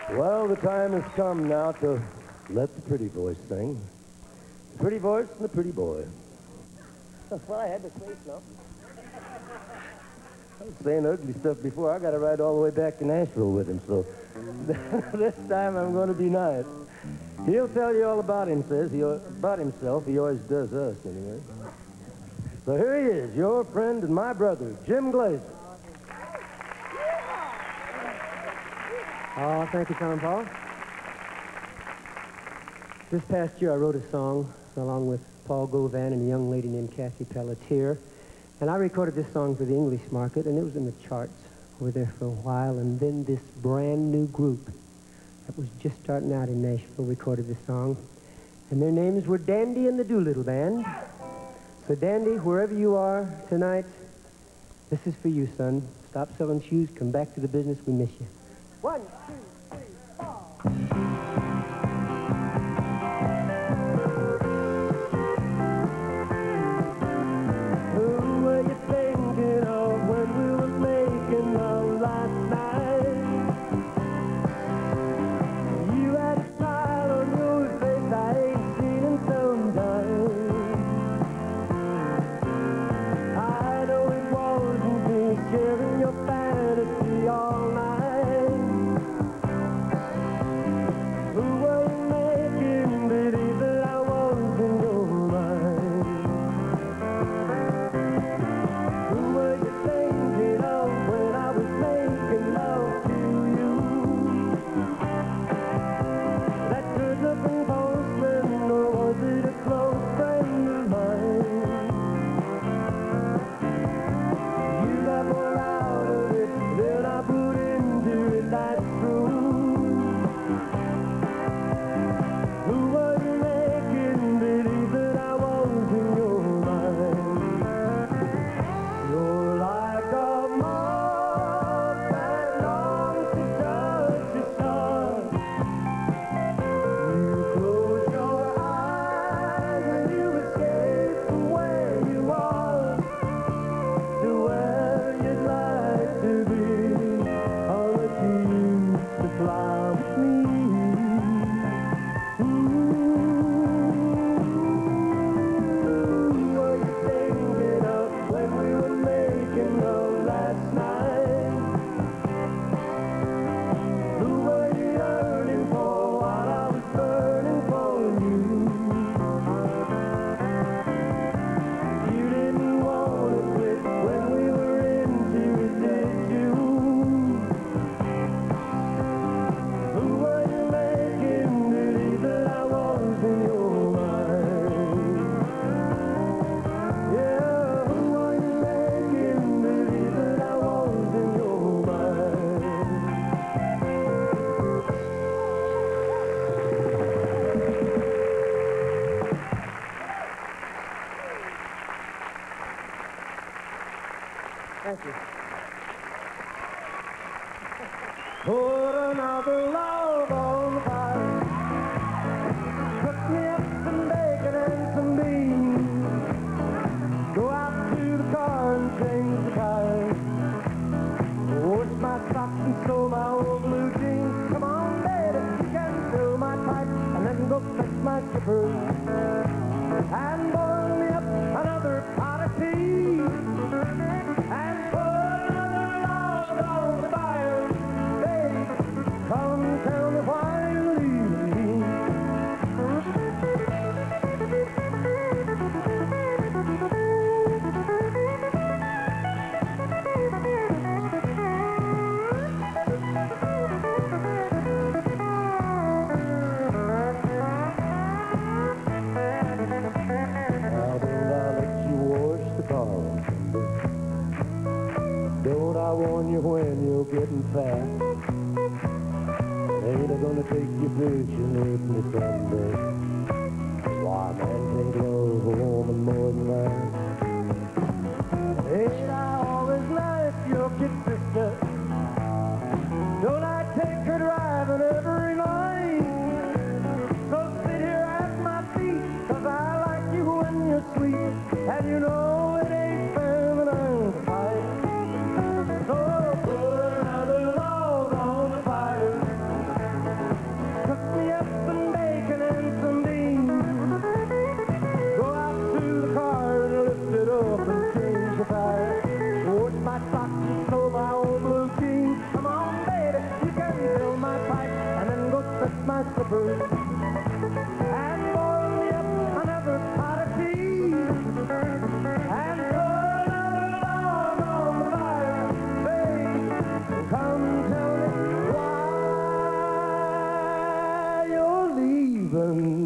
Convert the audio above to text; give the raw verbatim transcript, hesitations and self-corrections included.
Well, the time has come now to let the pretty voice sing. The pretty voice and the pretty boy. Well, I had to say something. I was saying ugly stuff before. I got to ride all the way back to Nashville with him, so this time I'm going to be nice. He'll tell you all about him, says he about himself. He always does us, anyway. So here he is, your friend and my brother, Jim Glazer. Oh, thank you, Tom Paul. This past year, I wrote a song along with Paul Govan and a young lady named Kathy Pelletier. And I recorded this song for the English market, and it was in the charts over there for a while. And then this brand new group that was just starting out in Nashville recorded this song. And their names were Dandy and the Doolittle Band. So, Dandy, wherever you are tonight, this is for you, son. Stop selling shoes, come back to the business, we miss you. One, two, three, four. Who were you thinking of when we were making love last night? You had a smile on your face I ain't seen in some time. I know it wasn't me sharing your fantasy all night. Thank you. Put another love on the fire. Cook me up some bacon and some beans. Go out to the car and change the tires. Wash my socks and sew my old blue jeans. Come on, baby, you can fill my pipe and then go fetch my skipper. And boil me up another pot of tea. And put another log on the fire. Baby, come tell me why you leave me. Now don't I let you wash the car? Don't I warn you when you're getting fat? Ain't I gonna take you fishing with me someday? Why, man can't love a woman more than that. Ain't I always like your kid sister? Don't I take her driving every night? So sit here at my feet, 'cause I like you when you're sweet, and you know it ain't feminine to fight. So put another log on the fire. and boil me up another pot of tea, and throw another log on the fire, babe. Come tell me why you're leaving